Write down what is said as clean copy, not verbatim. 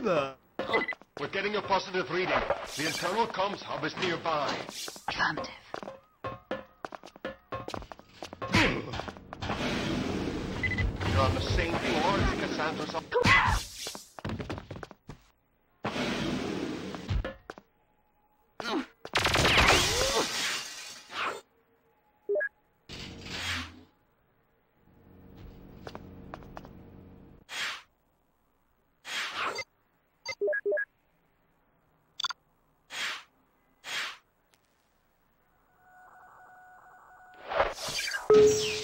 that. We're getting a positive reading. The internal comms hub is nearby. Affirmative. You're on the same floor as Cassandra's office. You